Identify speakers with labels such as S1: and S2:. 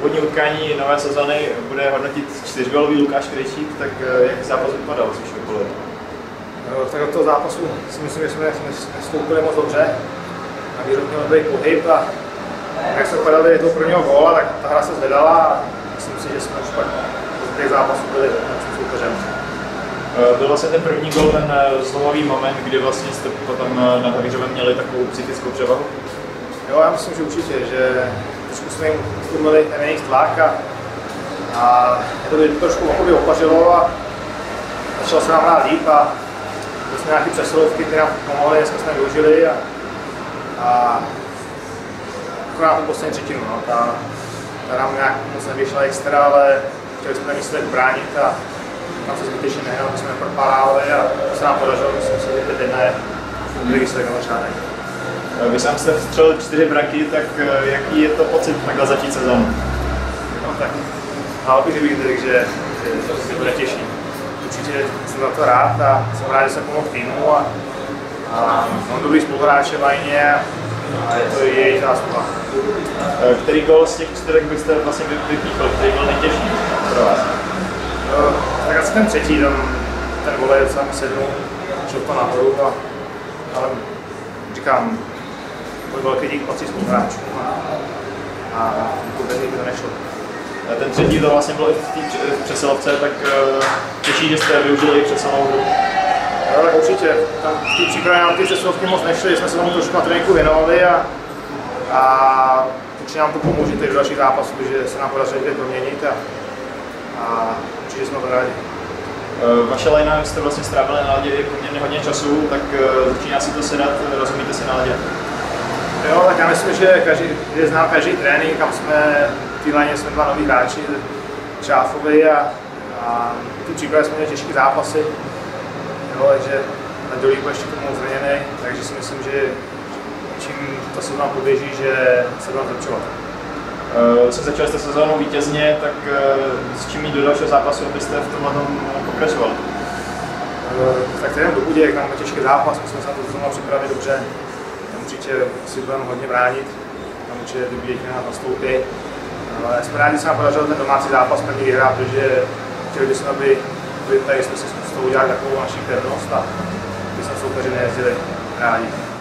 S1: úvodní utkání nové sezony bude hodnotit 4gólový Lukáš Krejčík, tak jak zápas vypadal z vašeho pohledu?
S2: Tak od toho zápasu si myslím, že jsme nestoupili moc dobře. A výrok měl dobrý pohyb a jak se padali toho prvního góla, tak ta hra se zvedala a myslím si, že jsme už pak v těch zápasů byli naším soupeřem.
S1: Byl vlastně ten první gól, ten zlomový moment, kdy vlastně jste potom na Havířově měli takovou psychickou převahu?
S2: Jo, já myslím, že určitě, že trošku jsme jim utlumili ten jejich tlak a to trošku opařilo a začalo se nám hrát líp a to jsme nějaké přesilovky, které nám pomohly, dneska jsme využili a akorát tu poslední třetinu. No. Ta nám nějak moc nevyšla extra, ale chtěli jsme ten výsledek bránit a tam se zbytečně nehrál, my jsme propadávali a to se nám podařilo, myslím si, že 5-1 je dobrý výsledek na začátek.
S1: Vy sám jste vstřelil 4 branky, tak jaký je to pocit takhle začít sezónu?
S2: No tak, bych řekl, že to bude těžší. Určitě jsem za to rád a jsem rád, že jsem pomohl týmu a mám dobrý spoluhráče v Lajně a je to její zásluha.
S1: Který gól z těch 4 byste vlastně vypíchl, který byl nejtěžší pro vás?
S2: Tak asi ten třetí, ten volej sám sednul, šel to nahoru, ale říkám, velký dík patří spoluhráčům a bez nich by to nešlo.
S1: Ten třetí to vlastně bylo i v té přesilovce, tak těší, že jste využili i přesilovou hru.
S2: No, tak určitě, tam v té přípravě nám ty přesilovky moc nešly, jsme se tomu trošku na tréninku věnovali a určitě nám to pomůže teď do dalších zápasů, že se nám podařilo někde proměnit a určitě jsme to rádi.
S1: Vaše lajna jste vlastně strávili na ledě poměrně hodně času, tak začíná si to sedat, rozumíte si na ledě?
S2: Jo, tak já myslím, že znám každý trénink, kam jsme v té lajně jsme 2 noví hráči, Čáfovi a ty přípravy jsme měli těžké zápasy, jo, takže na Dolíku ještě tomu zraněný, takže si myslím, že čím ta sezóna poběží, že se budeme zlepšovat.
S1: Začali jste sezónu vítězně, tak s čím jít do dalšího zápasu, abyste v tomhle pokračovali?
S2: Tak ten do Budějek, tam máme těžký zápas, musíme se na to sezónu připravit dobře. Tam určitě si budeme hodně bránit, tam určitě do Budějky nás nastoupí. Ale jsme rádi, že se nám podařilo ten domácí zápas první vyhrát, protože chtěli bychom, aby tady jsme si z toho udělali takovou naši pevnost a aby jsme soupeři nejezdili rádi.